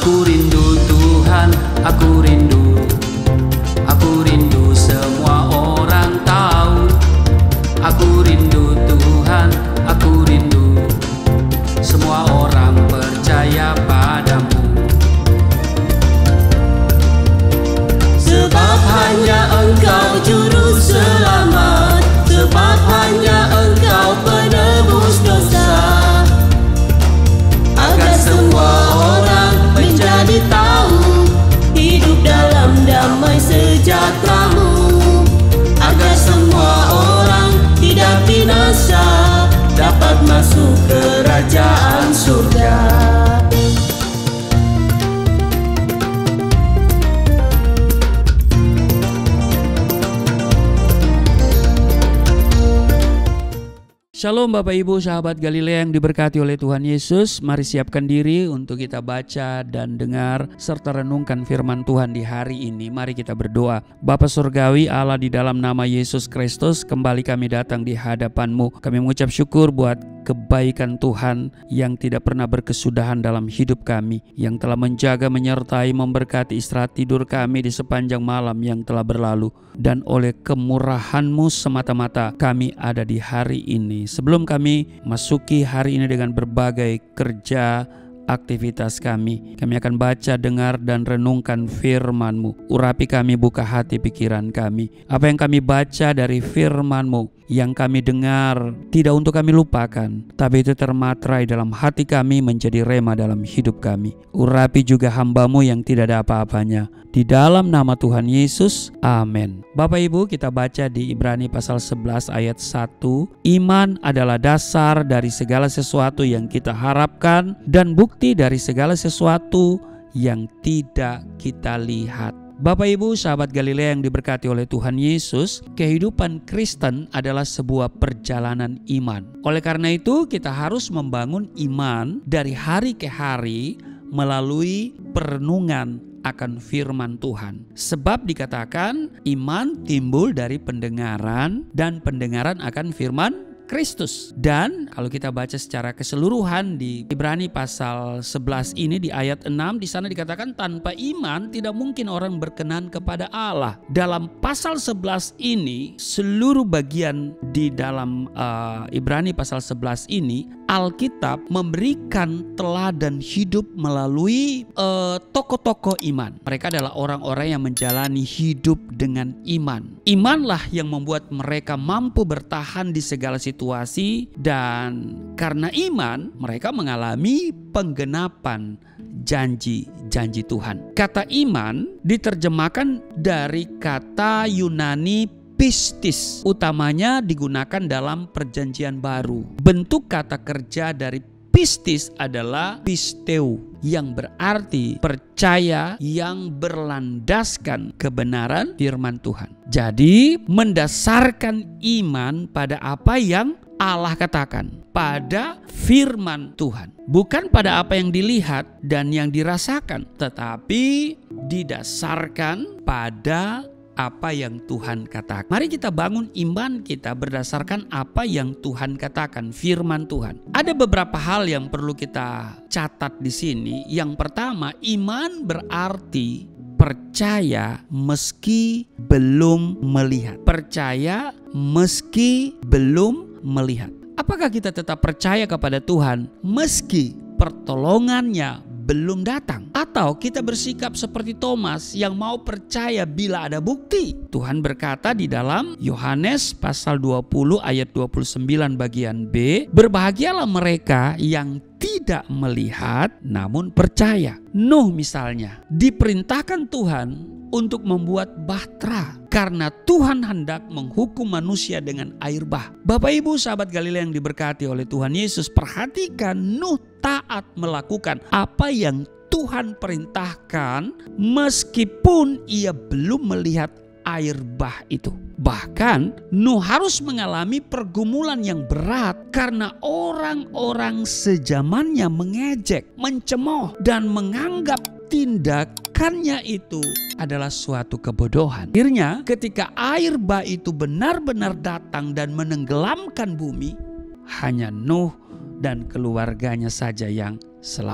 Aku rindu Tuhan, aku rindu. Aku rindu semua orang tahu. Aku rindu Tuhan, aku rindu. Semua orang percaya padamu. Sebab hanya Engkau juru selamat, sebab hanya Engkau penebus dosa. Agar semua orang menjadi tahu hidup dalam damai sejahtera-Mu. Agar semua orang tidak binasa, dapat masuk kerajaan surga. Shalom Bapak Ibu sahabat Galilea yang diberkati oleh Tuhan Yesus. Mari siapkan diri untuk kita baca dan dengar serta renungkan firman Tuhan di hari ini. Mari kita berdoa. Bapa Surgawi Allah, di dalam nama Yesus Kristus kembali kami datang di hadapan-Mu. Kami mengucap syukur buat kebaikan Tuhan yang tidak pernah berkesudahan dalam hidup kami, yang telah menjaga, menyertai, memberkati istirahat tidur kami di sepanjang malam yang telah berlalu. Dan oleh kemurahan-Mu semata-mata kami ada di hari ini. Sebelum kami masuki hari ini dengan berbagai kerja aktivitas kami akan baca, dengar, dan renungkan firman-Mu. Urapi kami, buka hati pikiran kami. Apa yang kami baca dari firman-Mu, yang kami dengar, tidak untuk kami lupakan, tapi itu termaterai dalam hati kami, menjadi rema dalam hidup kami. Urapi juga hamba-Mu yang tidak ada apa-apanya. Di dalam nama Tuhan Yesus, amin. Bapak Ibu, kita baca di Ibrani pasal 11 ayat 1. Iman adalah dasar dari segala sesuatu yang kita harapkan dan bukti dari segala sesuatu yang tidak kita lihat. Bapak Ibu sahabat Galilea yang diberkati oleh Tuhan Yesus, kehidupan Kristen adalah sebuah perjalanan iman. Oleh karena itu kita harus membangun iman dari hari ke hari melalui perenungan akan firman Tuhan. Sebab dikatakan iman timbul dari pendengaran dan pendengaran akan firman Kristus. Dan kalau kita baca secara keseluruhan di Ibrani pasal 11 ini di ayat 6, di sana dikatakan tanpa iman tidak mungkin orang berkenan kepada Allah. Dalam pasal 11 ini, seluruh bagian di dalam Ibrani pasal 11 ini, Alkitab memberikan teladan hidup melalui tokoh-tokoh iman. Mereka adalah orang-orang yang menjalani hidup dengan iman. Imanlah yang membuat mereka mampu bertahan di segala situasi, dan karena iman mereka mengalami penggenapan janji-janji Tuhan. Kata iman diterjemahkan dari kata Yunani pistis, utamanya digunakan dalam Perjanjian Baru. Bentuk kata kerja dari pistis adalah pisteu, yang berarti percaya yang berlandaskan kebenaran firman Tuhan. Jadi mendasarkan iman pada apa yang Allah katakan, pada firman Tuhan, bukan pada apa yang dilihat dan yang dirasakan, tetapi didasarkan pada apa yang Tuhan katakan. Mari kita bangun iman kita berdasarkan apa yang Tuhan katakan, firman Tuhan. Ada beberapa hal yang perlu kita catat di sini. Yang pertama, iman berarti percaya meski belum melihat. Percaya meski belum melihat. Apakah kita tetap percaya kepada Tuhan meski pertolongannya belum datang? Atau kita bersikap seperti Thomas yang mau percaya bila ada bukti? Tuhan berkata di dalam Yohanes pasal 20 ayat 29 bagian B, berbahagialah mereka yang tidak melihat namun percaya. Nuh misalnya diperintahkan Tuhan untuk membuat bahtera karena Tuhan hendak menghukum manusia dengan air bah. Bapak Ibu sahabat Galilea yang diberkati oleh Tuhan Yesus, perhatikan Nuh taat melakukan apa yang Tuhan perintahkan meskipun ia belum melihat air bah itu. Bahkan Nuh harus mengalami pergumulan yang berat karena orang-orang sejamannya mengejek, mencemooh, dan menganggap tindakannya itu adalah suatu kebodohan. Akhirnya ketika air bah itu benar-benar datang dan menenggelamkan bumi, hanya Nuh dan keluarganya saja yang selamat.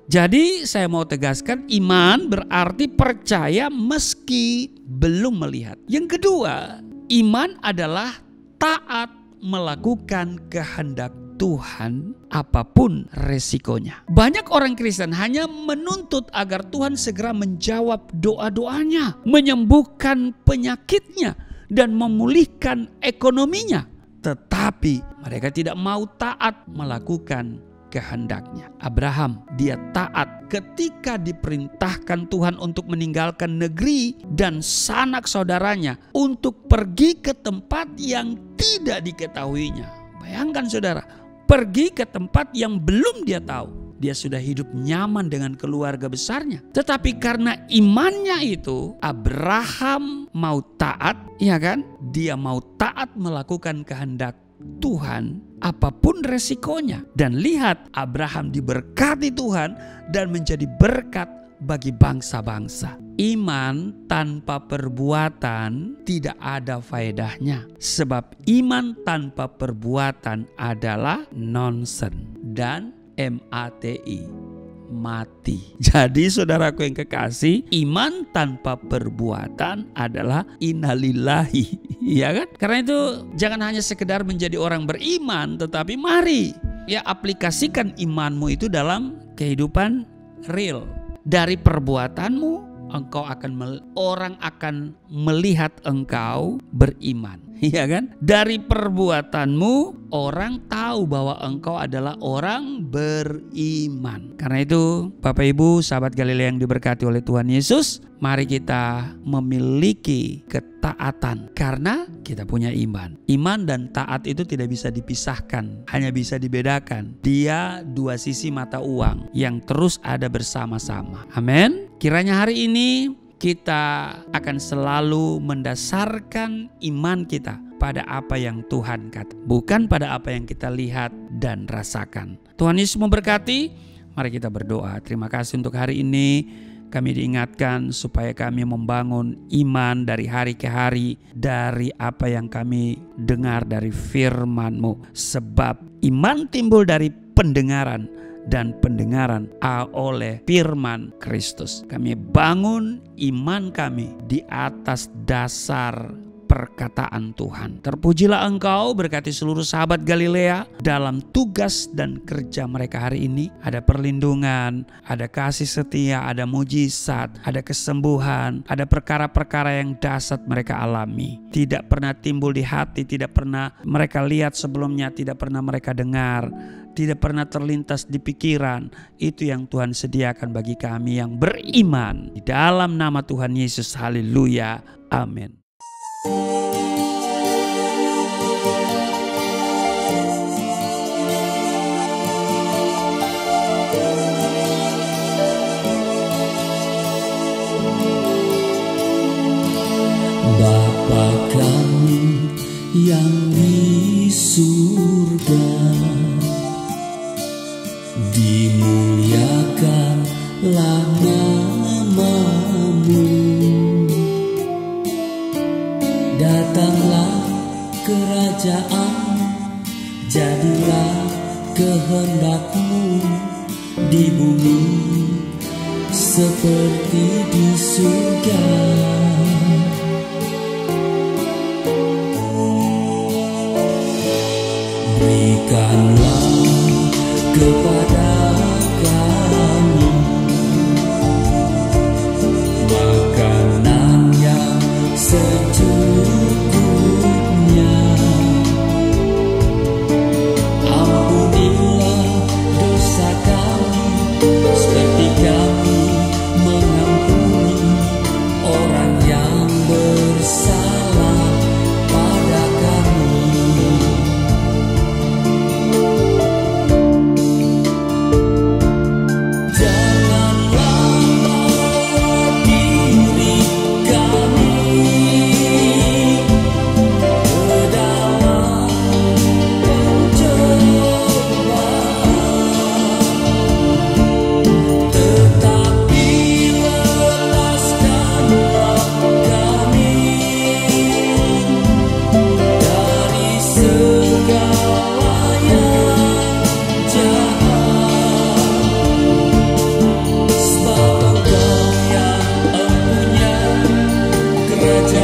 Jadi saya mau tegaskan, iman berarti percaya meski belum melihat. Yang kedua, iman adalah taat melakukan kehendak Tuhan apapun resikonya. Banyak orang Kristen hanya menuntut agar Tuhan segera menjawab doa-doanya, menyembuhkan penyakitnya, dan memulihkan ekonominya. Tetapi mereka tidak mau taat melakukan kehendaknya. Abraham, dia taat ketika diperintahkan Tuhan untuk meninggalkan negeri dan sanak saudaranya untuk pergi ke tempat yang tidak diketahuinya. Bayangkan saudara, pergi ke tempat yang belum dia tahu. Dia sudah hidup nyaman dengan keluarga besarnya. Tetapi karena imannya itu, Abraham mau taat, ya kan? Dia mau taat melakukan kehendak Tuhan apapun resikonya. Dan lihat, Abraham diberkati Tuhan dan menjadi berkat bagi bangsa-bangsa. Iman tanpa perbuatan tidak ada faedahnya. Sebab iman tanpa perbuatan adalah nonsen dan MATI, mati. Jadi saudaraku yang kekasih, iman tanpa perbuatan adalah innalillahi, ya kan? Karena itu jangan hanya sekedar menjadi orang beriman, tetapi mari ya aplikasikan imanmu itu dalam kehidupan real. Dari perbuatanmu orang akan melihat engkau beriman, ya kan? Dari perbuatanmu orang tahu bahwa engkau adalah orang beriman. Karena itu Bapak Ibu sahabat Galilea yang diberkati oleh Tuhan Yesus, mari kita memiliki ketaatan karena kita punya iman. Iman dan taat itu tidak bisa dipisahkan, hanya bisa dibedakan. Dia dua sisi mata uang yang terus ada bersama-sama. Amin. Kiranya hari ini kita akan selalu mendasarkan iman kita pada apa yang Tuhan kata, bukan pada apa yang kita lihat dan rasakan. Tuhan Yesus memberkati. Mari kita berdoa. Terima kasih untuk hari ini. Kami diingatkan supaya kami membangun iman dari hari ke hari, dari apa yang kami dengar dari firman-Mu. Sebab iman timbul dari pendengaran, dan pendengaran oleh firman Kristus. Kami bangun iman kami di atas dasar perkataan Tuhan. Terpujilah Engkau, berkati seluruh sahabat Galilea dalam tugas dan kerja mereka hari ini. Ada perlindungan, ada kasih setia, ada mujizat, ada kesembuhan, ada perkara-perkara yang dahsyat mereka alami. Tidak pernah timbul di hati, tidak pernah mereka lihat sebelumnya, tidak pernah mereka dengar, tidak pernah terlintas di pikiran. Itu yang Tuhan sediakan bagi kami yang beriman. Di dalam nama Tuhan Yesus, haleluya, amin. Bapa kami yang di surga, dimuliakanlah nama-Mu. Datanglah kerajaan, jadilah kehendak-Mu di bumi seperti di surga. Berikanlah kepada kami makanan yang secukupnya. Ampunilah dosa kami seperti kami mengampuni orang yang bersalah pada kami.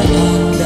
Tuhan